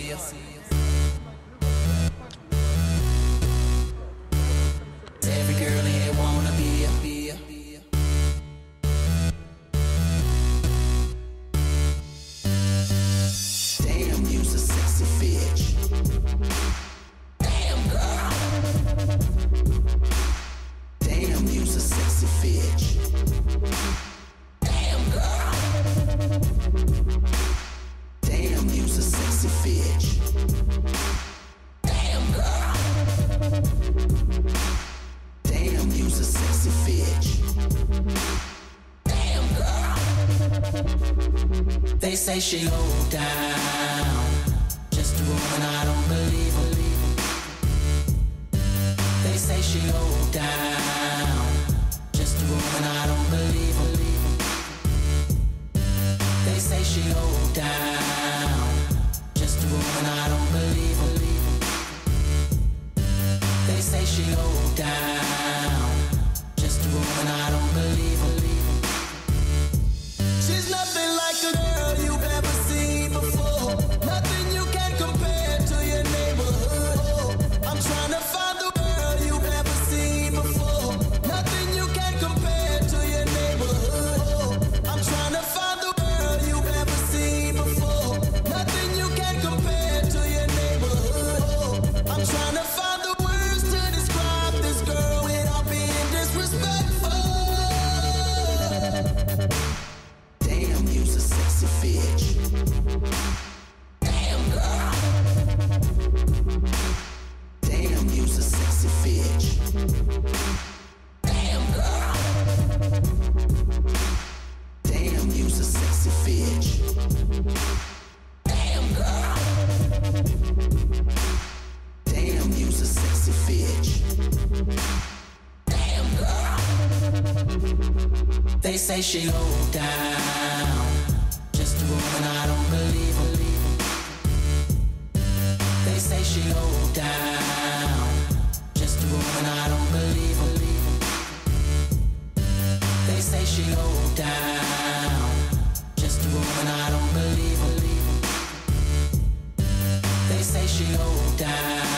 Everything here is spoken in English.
Every girl in here wanna be a damn, you's a sexy bitch. Damn, girl. Damn, you's a sexy bitch. Damn, girl. Damn, you's a sexy bitch. Damn, girl. Damn, you's a sexy bitch. Damn, girl. They say she low down, just a woman I don't believe her. They say she low down, just a woman I don't believe her. They say she low down, just a woman I don't believe her. They say she low down, just a woman I don't believe her. She's nothing like a girl you've ever seen before. Nothing you can compare to your neighborhood. Oh, I'm trying to find the girl you've ever seen before. Nothing you can compare to your neighborhood. Oh, I'm trying to find the girl you've ever seen before. Nothing you can compare to your neighborhood. Oh, I'm trying to find the words to describe this girl without being disrespectful. Damn, you's a sexy bitch. Damn, girl. Damn, you's a sexy bitch. Damn, girl. Damn, you's a sexy bitch. Damn, girl. Damn, you's a sexy bitch. Damn, girl. They say she low down, just a woman I don't believe her. They say she low down, just a woman I don't believe her. They say she low down, just a woman I don't believe her. They say she low down.